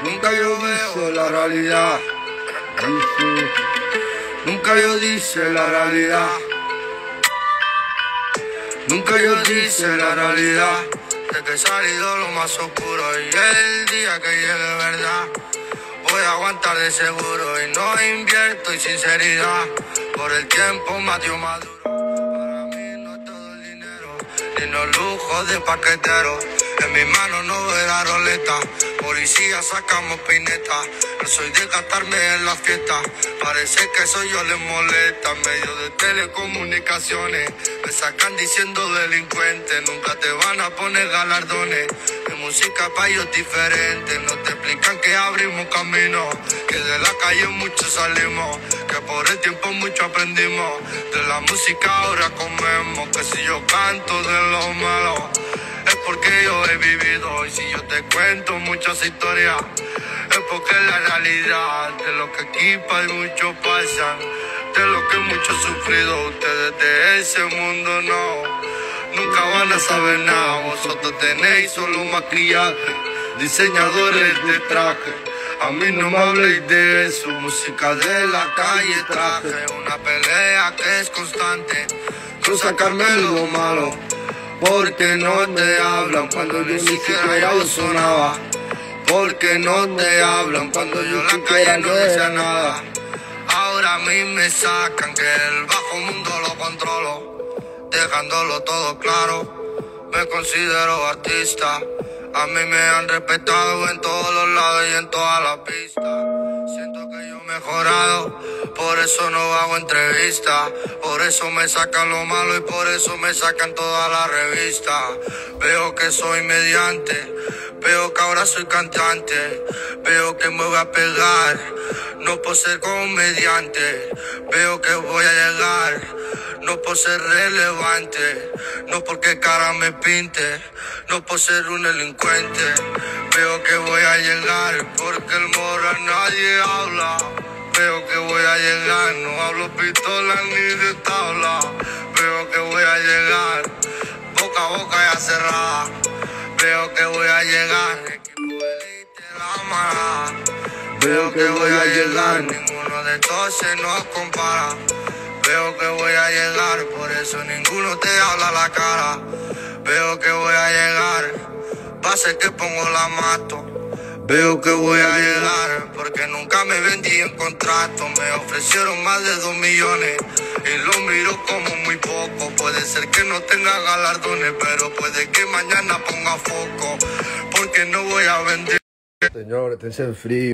Nunca yo dice la realidad. Dice, nunca yo dice la realidad. Nunca yo dice la realidad. De que he salido lo más oscuro y el día que llegue verdad voy a aguantar de seguro y no invierto en sinceridad. Por el tiempo Mateo Maduro. Para mí no es todo el dinero ni los lujos de paquetero. En mis manos no veo la roleta. Policía sacamos pineta. No soy de gastarme en la fiesta. Parece que eso yo les molesta. Medios de telecomunicaciones me sacan diciendo delincuente. Nunca te van a poner galardones. Mi música pa' ellos diferente. No te explican que abrimos camino, que de la calle mucho salimos, que por el tiempo mucho aprendimos. De la música ahora comemos. Que si yo canto de lo malo es porque yo he vivido. Y si yo te cuento muchas historias es porque la realidad de lo que aquí y muchos pasan, de lo que muchos han sufrido. Ustedes de ese mundo nunca van a saber nada. Vosotros tenéis solo maquillaje, diseñadores de traje. A mí no me habléis de eso. Música de la calle traje. Una pelea que es constante con sacarme lo malo. Porque no te hablan cuando yo ni siquiera yo sonaba. Porque no te hablan cuando yo en la calle no decía nada. Ahora a mí me sacan que el bajo mundo lo controlo, dejándolo todo claro. Me considero artista. A mí me han respetado en todos los lados y en todas las pistas. Siento que yo he mejorado, por eso no hago entrevistas. Por eso me sacan lo malo y por eso me sacan toda la revista. Veo que soy mediante, veo que ahora soy cantante. Veo que me voy a pegar, no por ser comediante. Veo que voy a llegar, no por ser relevante. No porque cara me pinte, no por ser un delincuente. Veo que voy a llegar, porque el mora nadie habla. Veo que voy a llegar, no hablo pistola ni de tabla. Veo que voy a llegar, boca a boca ya cerrada. Veo que voy a llegar, equipo elite la mala. Veo que voy a llegar, ninguno de estos se nos compara. Veo que voy a llegar, por eso ninguno te habla a la cara. Veo que voy a llegar, pase que pongo la mato. Veo que voy a llegar, porque nunca me vendí en contrato. Me ofrecieron más de 2 millones y lo miro como muy poco. Puede ser que no tenga galardones, pero puede que mañana ponga foco, porque no voy a vender. Señor, esténse frío.